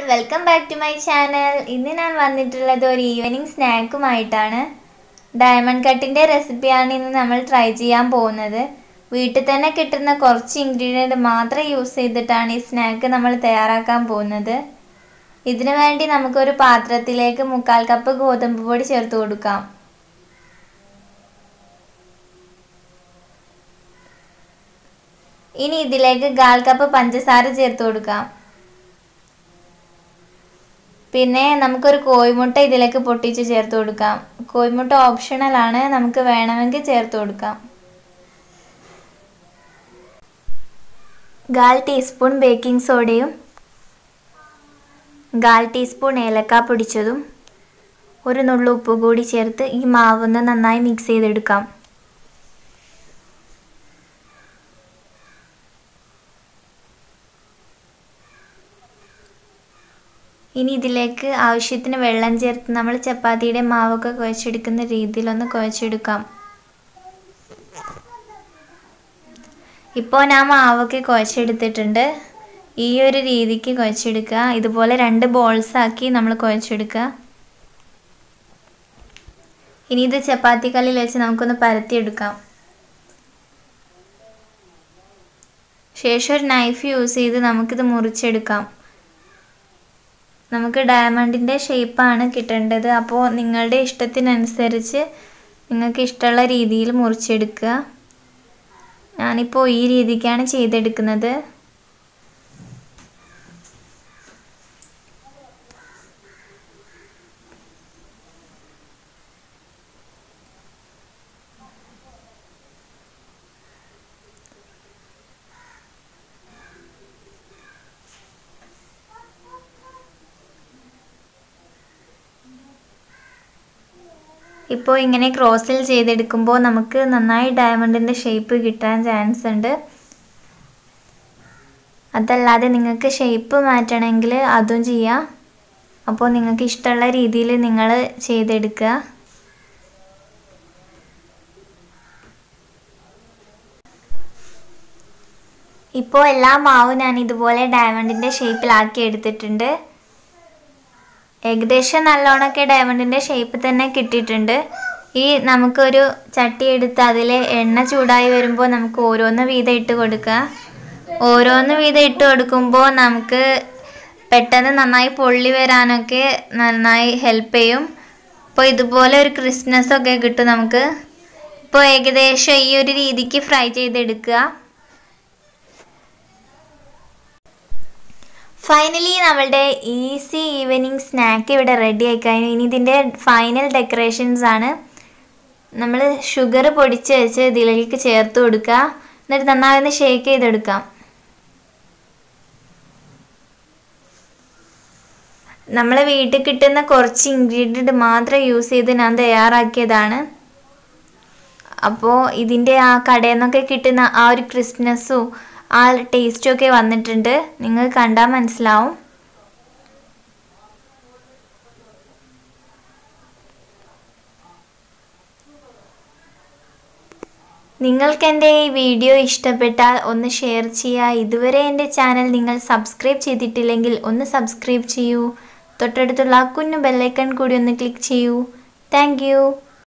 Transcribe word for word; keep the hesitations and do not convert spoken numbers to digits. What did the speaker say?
Welcome back to my channel. ഇന്ന് ഞാൻ വന്നിട്ടുള്ളത് ഒരു ഈവനിങ് സ്നാക്കുമായിട്ടാണ്. ഡയമണ്ട് കട്ടിൻ്റെ റെസിപ്പിയാണ് ഇന്ന് നമ്മൾ ട്രൈ ചെയ്യാൻ പോകുന്നത്. വീട്ടിൽ തന്നെ കിട്ടുന്ന കുറച്ച് ഇൻഗ്രീഡിയൻറ്റ് മാത്രം യൂസ് ചെയ്തിട്ടാണ് ഈ സ്നാക്ക് നമ്മൾ തയ്യാറാക്കാൻ പോകുന്നത്. ഇതിനു വേണ്ടി നമുക്കൊരു പാത്രത്തിലേക്ക് മുക്കാൽ കപ്പ് ഗോതമ്പ് പൊടി ചേർത്ത് കൊടുക്കാം. ഇനി ഇതിലേക്ക് കാൽ കപ്പ് പഞ്ചസാര ചേർത്ത് കൊടുക്കാം. പിന്നെ നമുക്കൊരു കോഴിമുട്ട ഇതിലേക്ക് പൊട്ടിച്ച് ചേർത്ത് കൊടുക്കാം. കോഴിമുട്ട ഓപ്ഷണൽ ആണ്, നമുക്ക് വേണമെങ്കിൽ ചേർത്ത് കൊടുക്കാം. കാൽ ടീസ്പൂൺ ബേക്കിംഗ് സോഡയും കാൽ ടീസ്പൂൺ ഏലക്ക പൊടിച്ചതും ഒരു നുള്ളു ഉപ്പ് കൂടി ചേർത്ത് ഈ മാവൊന്ന് നന്നായി മിക്സ് ചെയ്തെടുക്കാം. ഇനി ഇതിലേക്ക് ആവശ്യത്തിന് വെള്ളം ചേർത്ത് നമ്മൾ ചപ്പാത്തിയുടെ മാവൊക്കെ കുഴച്ചെടുക്കുന്ന രീതിയിലൊന്ന് കുഴച്ചെടുക്കാം. ഇപ്പോൾ ഞാൻ മാവൊക്കെ കുഴച്ചെടുത്തിട്ടുണ്ട്. ഈ ഒരു രീതിക്ക് കുഴച്ചെടുക്കുക. ഇതുപോലെ രണ്ട് ബോൾസ് ആക്കി നമ്മൾ കുഴച്ചെടുക്കുക. ഇനി ഇത് ചപ്പാത്തി കല്ലിൽ വെച്ച് നമുക്കൊന്ന് പരത്തിയെടുക്കാം. ശേഷം ഒരു നൈഫ് യൂസ് ചെയ്ത് നമുക്കിത് മുറിച്ചെടുക്കാം. നമുക്ക് ഡയമണ്ടിൻ്റെ ഷേപ്പാണ് കിട്ടേണ്ടത്. അപ്പോൾ നിങ്ങളുടെ ഇഷ്ടത്തിനനുസരിച്ച് നിങ്ങൾക്ക് ഇഷ്ടമുള്ള രീതിയിൽ മുറിച്ചെടുക്കുക. ഞാനിപ്പോൾ ഈ രീതിക്കാണ് ചെയ്തെടുക്കുന്നത്. ഇപ്പോൾ ഇങ്ങനെ ക്രോസിൽ ചെയ്തെടുക്കുമ്പോൾ നമുക്ക് നന്നായി ഡയമണ്ടിൻ്റെ ഷേപ്പ് കിട്ടാൻ ചാൻസ് ഉണ്ട്. അതല്ലാതെ നിങ്ങൾക്ക് ഷേപ്പ് മാറ്റണമെങ്കിൽ അതും ചെയ്യാം. അപ്പോൾ നിങ്ങൾക്ക് ഇഷ്ടമുള്ള രീതിയിൽ നിങ്ങൾ ചെയ്തെടുക്കുക. ഇപ്പോൾ എല്ലാ മാവും ഞാൻ ഇതുപോലെ ഡയമണ്ടിൻ്റെ ഷേപ്പിലാക്കി എടുത്തിട്ടുണ്ട്. ഏകദേശം നല്ലോണമൊക്കെ ഡയമണ്ടിൻ്റെ ഷേപ്പ് തന്നെ കിട്ടിയിട്ടുണ്ട്. ഈ നമുക്കൊരു ചട്ടി എടുത്ത് അതിൽ എണ്ണ ചൂടായി വരുമ്പോൾ നമുക്ക് ഓരോന്ന് വീതം ഇട്ട് കൊടുക്കുക. ഓരോന്ന് വീതം ഇട്ട് കൊടുക്കുമ്പോൾ നമുക്ക് പെട്ടെന്ന് നന്നായി പൊള്ളി വരാനൊക്കെ നന്നായി ഹെൽപ്പ് ചെയ്യും. അപ്പോൾ ഇതുപോലെ ഒരു ക്രിസ്പ്നെസ്സൊക്കെ കിട്ടും നമുക്ക്. ഇപ്പോൾ ഏകദേശം ഈ ഒരു രീതിക്ക് ഫ്രൈ ചെയ്തെടുക്കുക. ഫൈനലി നമ്മളുടെ ഈസി ഈവനിങ് സ്നാക്ക് ഇവിടെ റെഡി ആയി കഴിഞ്ഞു. ഇനി ഇതിൻ്റെ ഫൈനൽ ഡെക്കറേഷൻസ് ആണ്. നമ്മൾ ഷുഗർ പൊടിച്ച് വെച്ച് ഇതിലേക്ക് ചേർത്ത് കൊടുക്കുക. എന്നിട്ട് നന്നായി ഒന്ന് ഷേക്ക് ചെയ്തെടുക്കാം. നമ്മൾ വീട്ടിൽ കിട്ടുന്ന കുറച്ച് ഇൻഗ്രീഡിയൻറ്റ് മാത്രം യൂസ് ചെയ്ത് ഞാൻ തയ്യാറാക്കിയതാണ്. അപ്പോൾ ഇതിൻ്റെ ആ കടയിൽ നിന്നൊക്കെ കിട്ടുന്ന ആ ഒരു ക്രിസ്പ്നെസ്സും ആ ടേസ്റ്റൊക്കെ വന്നിട്ടുണ്ട്. നിങ്ങൾ കണ്ടാൽ മനസ്സിലാവും. നിങ്ങൾക്ക് എൻ്റെ ഈ വീഡിയോ ഇഷ്ടപ്പെട്ടാൽ ഒന്ന് ഷെയർ ചെയ്യുക. ഇതുവരെ എൻ്റെ ചാനൽ നിങ്ങൾ സബ്സ്ക്രൈബ് ചെയ്തിട്ടില്ലെങ്കിൽ ഒന്ന് സബ്സ്ക്രൈബ് ചെയ്യൂ. തൊട്ടടുത്തുള്ള ആ കുഞ്ഞു ബെല്ലൈക്കൺ കൂടി ഒന്ന് ക്ലിക്ക് ചെയ്യൂ. Thank U.